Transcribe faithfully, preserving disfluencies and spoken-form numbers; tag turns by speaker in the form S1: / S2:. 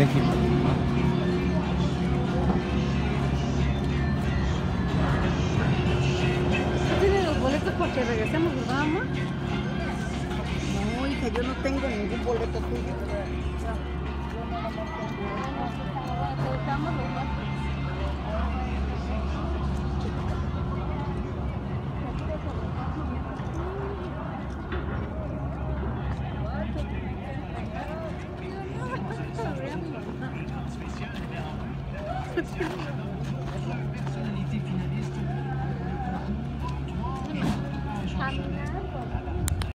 S1: Thank you.
S2: ¿Tiene los boletos para que regresemos, verdad, mamá?
S3: No, hija, yo no tengo ningún boleto tuyo.
S2: Caminando.